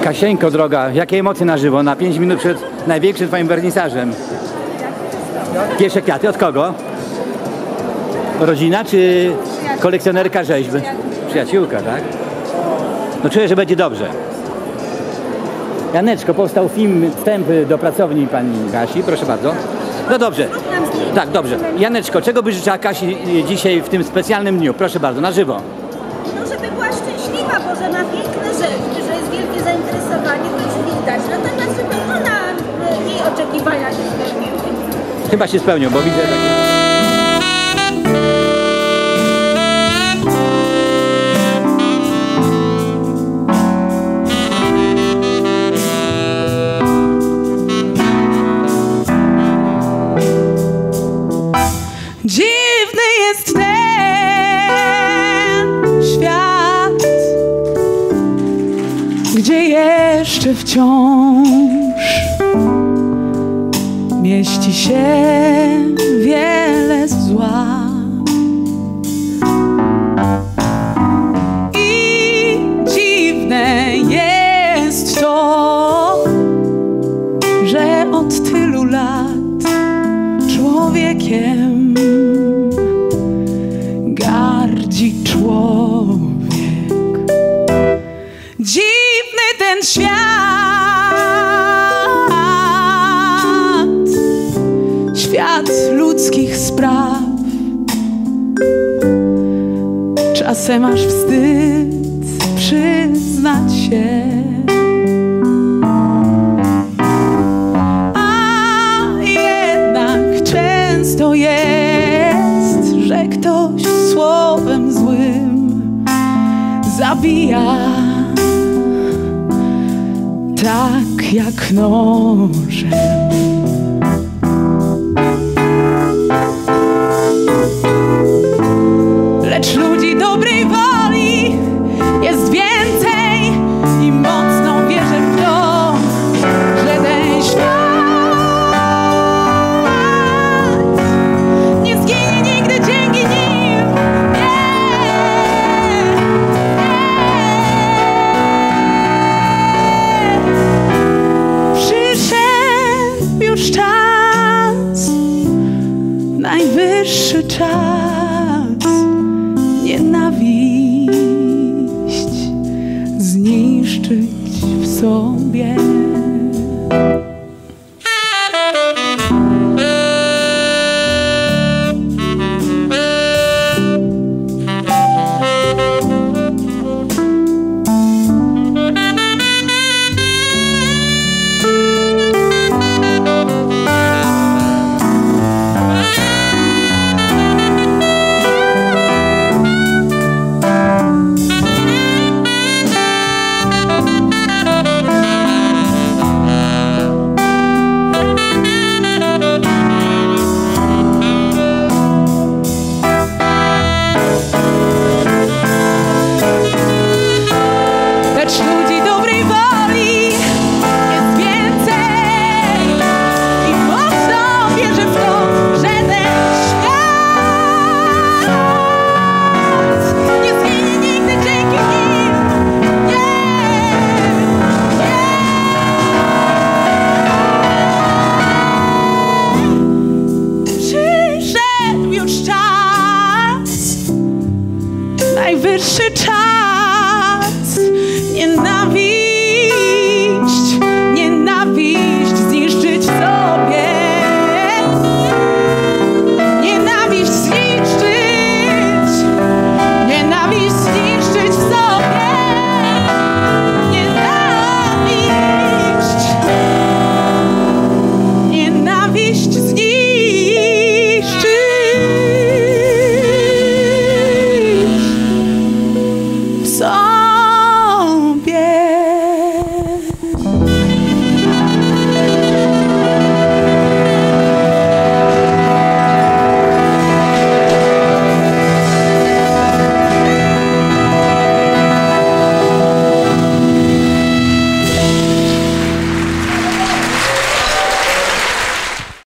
Kasieńko droga, jakie emocje na żywo, na 5 minut przed największym twoim wernisażem. Pierwsze kwiaty od kogo? Rodzina czy kolekcjonerka rzeźby? Przyjaciółka, tak? No czuję, że będzie dobrze. Janeczko, powstał film Wstęp do pracowni pani Kasi, proszę bardzo. No dobrze, tak, dobrze. Janeczko, czego by życzyła Kasi dzisiaj w tym specjalnym dniu? Proszę bardzo, na żywo. No żeby była szczęśliwa, bo że ma piękne rzeczy, że jest wielkie zainteresowanie, to już widać. Natomiast żeby ona, jej oczekiwania się spełniły. Chyba się spełnią, bo widzę takie... Dziwny jest ten świat, gdzie jeszcze wciąż mieści się wiele zła. I dziwne jest to, że od tylu lat człowiekiem gardzi człowiek. Dziwny ten świat, świat ludzkich spraw. Czasem aż wstyd przyznać się. To jest, że ktoś słowem złym zabija, tak jak nożem. Lecz ludzi dobrej woli jest więcej i mocno wierzę w to, że ten świat czas, najwyższy czas nienawiść zniszczyć w sobie. Najwyższy czas nienawiść